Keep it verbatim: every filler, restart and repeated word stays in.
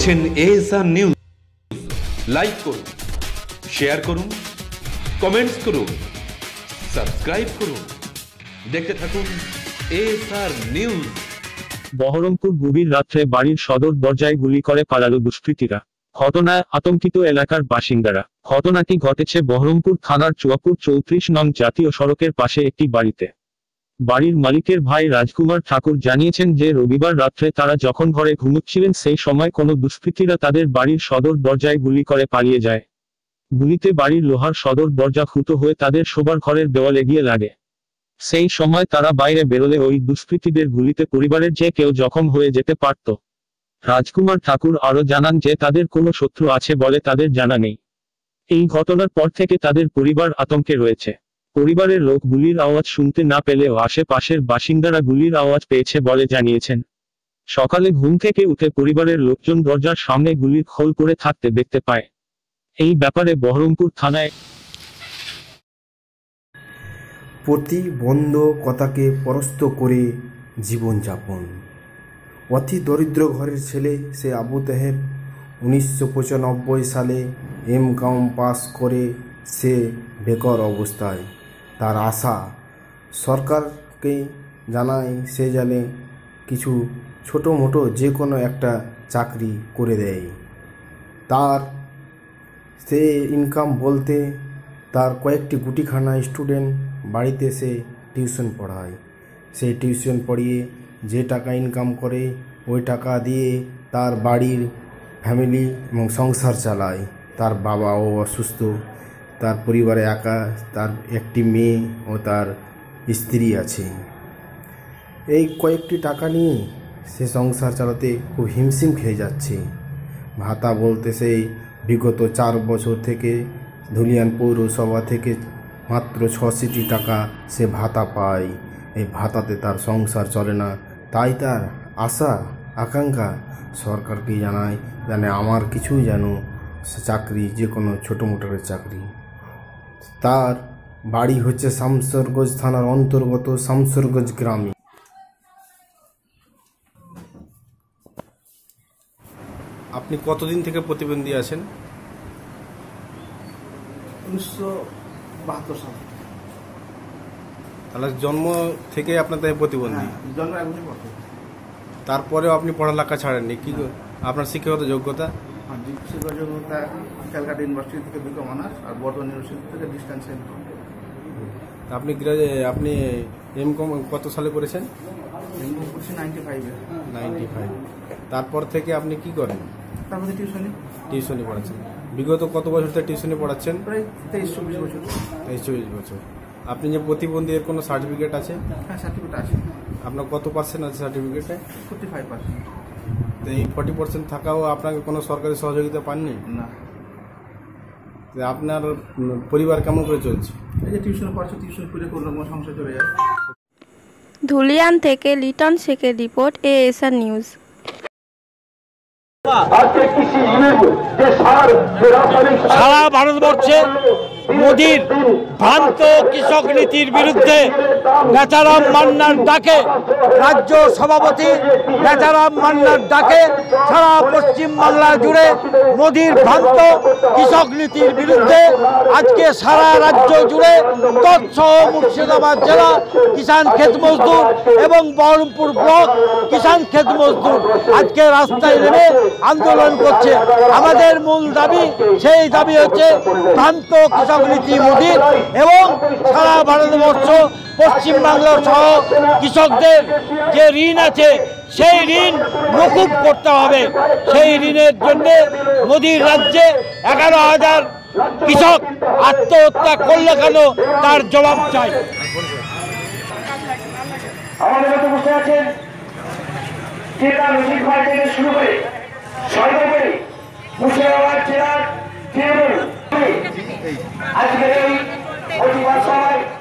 দেখছেন ASR news. Like করুন, share করুন, কমেন্টস করুন, সাবস্ক্রাইব করুন, দেখতে থাকুন এএসআর নিউজ। বহরমপুর গভীর রাত্রে বাড়ির সদর দরজায় গুলি করে পালালো দুষ্কৃতীরা। ঘটনায় আতঙ্কিত এলাকার বাসিন্দারা। ঘটনাটি ঘটেছে বহরমপুর থানার চুয়াপুর চৌত্রিশ নং জাতীয় সড়কের পাশে একটি বাড়িতে। বাড়ির মালিকের ভাই রাজকুমার ঠাকুর জানিয়েছেন যে রবিবার রাত্রে তারা যখন ঘরে ঘুমুচ্ছিলেন সেই সময় কোনো দুষ্কৃতীরা তাদের বাড়ির সদর দরজায় গুলি করে পালিয়ে যায়। গুলিতে বাড়ির লোহার সদর দরজা ফুটো হয়ে তাদের শোবার ঘরের দেওয়ালে গিয়ে লাগে। সেই সময় তারা বাইরে বেরোলে ওই দুষ্কৃতীদের গুলিতে পরিবারের যে কেউ জখম হয়ে যেতে পারত। রাজকুমার ঠাকুর আরও জানান যে তাদের কোনো শত্রু আছে বলে তাদের জানা নেই। এই ঘটনার পর থেকে তাদের পরিবার আতঙ্কে রয়েছে। পরিবারের লোক গুলির আওয়াজ শুনতে না পেলেও আশেপাশের বাসিন্দারা গুলির আওয়াজ পেয়েছে বলে জানিয়েছেন। সকালে ঘুম থেকে উঠে পরিবারের লোকজন দরজার সামনে গুলির খোল পড়ে থাকতে দেখতে পায়। এই ব্যাপারে বহরমপুর থানায় প্রতিবন্ধকতাকে পরাস্ত করে জীবনযাপন। অতি দরিদ্র ঘরের ছেলে সে আবু তাহের উনিশশো পঁচানব্বই সালে এম কম পাস করে সে বেকার অবস্থায়। তার আশা সরকারকে জানায় সে জানে কিছু ছোটো মোটো যে কোনো একটা চাকরি করে দেয়। তার সে ইনকাম বলতে তার কয়েকটি গুটিখানা স্টুডেন্ট বাড়িতে সে টিউশন পড়ায়। সেই টিউশন পড়িয়ে যে টাকা ইনকাম করে ওই টাকা দিয়ে তার বাড়ির ফ্যামিলি এবং সংসার চালায়। তার বাবাও অসুস্থ, তার পরিবারে একা, তার একটি মেয়ে ও তার স্ত্রী আছে। এই কয়েকটি টাকা নিয়ে সে সংসার চালাতে খুব হিমশিম খেয়ে যাচ্ছে। ভাতা বলতে সেই বিগত চার বছর থেকে ধুলিয়ান পৌরসভা থেকে মাত্র ছশিটি টাকা সে ভাতা পায়। এই ভাতাতে তার সংসার চলে না। তাই তার আশা আকাঙ্ক্ষা সরকারকে জানায় জানে আমার কিছুই যেন সে চাকরি, যে কোনো ছোটো মোটোর চাকরি। তার বাড়ি হচ্ছে শামসেরগঞ্জ থানার অন্তর্গত শামসেরগঞ্জ গ্রামে। আপনি কতদিন থেকে প্রতিবন্ধী আছেন? উনিশশো বাহাত্তর সাল। তাহলে জন্ম থেকে আপনার তাই প্রতিবন্ধী? জন্ম একদিন পড়তে। তারপরেও আপনি পড়ালেখা ছাড়েননি? কি আপনার শিক্ষাগত যোগ্যতা? শিক্ষাগত যোগ্যতা ক্যালকাটা ইউনিভার্সিটি থেকে বিকম অনার্স আর বর্ধমান ইউনিভার্সিটি থেকে ডিস্টেন্স এম কম। আপনি আপনি এম কম কত সালে করেছেন? এম কম করছি নাইনটি ফাইভে। Ninety five. তারপর থেকে আপনি কি করেন? তারপরে টিউশনি টিউশনি পড়াচ্ছেন। বিগত কত বছর থেকে টিউশনি পড়াচ্ছেন? প্রায় তেইশ চব্বিশ বছর। তেইশ চব্বিশ বছর। আপনি যে প্রতিবন্ধী এর কোনো সার্টিফিকেট আছে? হ্যাঁ, সার্টিফিকেট আছে। আপনার কত পার্সেন্ট আছে সার্টিফিকেটে? Forty five percent. এই ফর্টি পার্সেন্ট থাকাও আপনাকে কোনো সরকারি সহযোগিতা পাননি? না। আপনার পরিবার কেমন করে চলছে? এই যে টিউশন পড়াচ্ছে, টিউশন করে কোনো রকম সংসার চলে যায়। ধুলিয়ান থেকে লিটন শেখের রিপোর্ট, এএসআর নিউজ। সারা ভারতবর্ষে মোদির ভ্রান্ত কৃষক নীতির বিরুদ্ধে বেচারাম মান্নার ডাকে, রাজ্য সভাপতি বেচারাম মান্নার ডাকে সারা পশ্চিম বাংলা জুড়ে মোদির ভ্রান্ত কৃষক নীতির বিরুদ্ধে আজকে সারা রাজ্য জুড়ে তৎসহ মুর্শিদাবাদ জেলা কিষাণ ক্ষেত মজদুর এবং বহরমপুর ব্লক কিষাণ ক্ষেত মজদুর আজকে রাস্তায় নেমে আন্দোলন করছে। আমাদের মূল দাবি, সেই দাবি হচ্ছে ভ্রান্ত কৃষক নীতি মোদির এবং সারা ভারতবর্ষ পশ্চিমবাংলা সহ কৃষকদের যে ঋণ আছে সেই ঋণ মকুব করতে হবে। সেই ঋণের জন্য মোদির রাজ্যে এগারো হাজার কৃষক আত্মহত্যা করলে কেন তার জবাব চাই। আমাদের মতো বসে আছেন জেলা মিছিল থেকে শুরু করে সর্বোপরি মুর্শিদাবাদ জেলার তৃণমূল আজকের এই প্রতিবাদ সভায়